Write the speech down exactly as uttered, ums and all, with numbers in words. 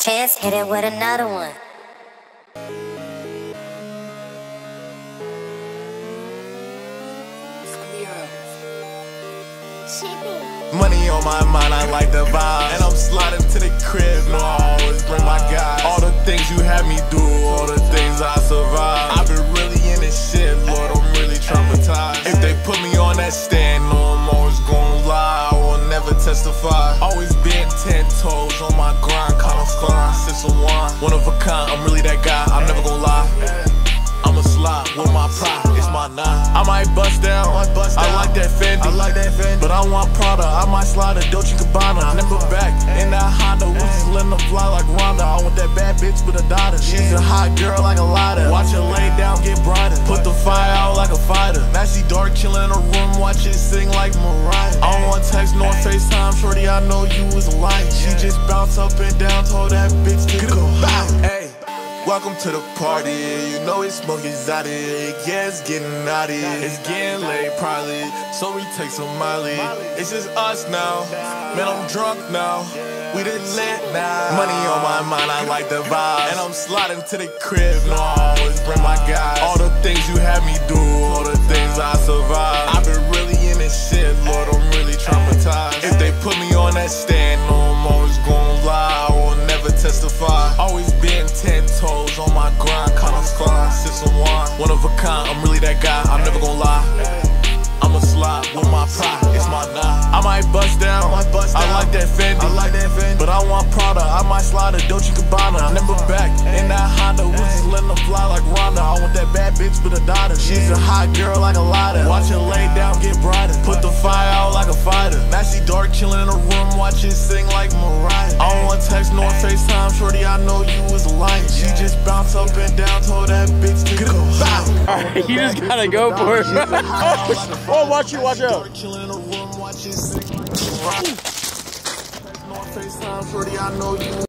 ByChance, hit it with another one. Money on my mind, I like the vibe. And I'm sliding to the crib, no, I always bring my guys. All the things you had me do, all the things I survived. I've been really in this shit, Lord, I'm really traumatized. If they put me on that stand, no, I'm always gonna lie. I will never testify. Always been ten toes on my grind, kinda fine, sip some wine. One of a kind, I'm really that guy, I'm never gonna lie. I'ma slide with my pride, it's my nine. I might bust down, I, bust down. I like that Fendi, I like that Fendi. But I want Prada, I might slide a Dolce and Gabbana. Never back in that Honda, we just letting her fly like Rhonda. I want that bad bitch with a daughter. She's a hot girl like a lighter. Watch her lay down, get brighter. Put the fire out like a fighter. Now she dark, chillin' in a room, watch it sing like Mariah. I don't want text nor FaceTime, shorty, I know you was a light. She just bounce up and down, told that bitch to go bow. Hey. Welcome to the party, you know it's smoking exotic. Yeah, it's getting naughty, it's getting late probably, so we take some Molly. It's just us now, man, I'm drunk now, we done lit now. Money on my mind, I like the vibe. And I'm sliding to the crib, no, I always bring my guys. All the things you had me do, all the things I survived. I've been really in this shit, Lord, I'm really traumatized. If they put me on that stand, no, I'm always gonna lie. I will never testify. Always been ten toes on my grind, kinda fine, sip some wine. One of a kind, I'm really that guy, I'm never gonna lie. I'ma slide with my pride, it's my nine. I might bust down, I, bust down. I like that Fendi, I like that Fendi. But I want Prada, I might slide a Dolce and Gabbana. Never back in that Honda, we just letting her fly like Rhonda. I want that bad bitch with a daughter. She's a hot girl like a lighter. Watch her lay down, get brighter. Put the fire out like a fighter. Now she dark, chillin' in a room, watch it sing like Mariah. I don't want text nor FaceTime, shorty, I know you was a light. She just bounce up and down, told that bitch to go bow. Alright, you just gotta go for it. Oh, watch you, watch out. FaceTime, shorty, I know you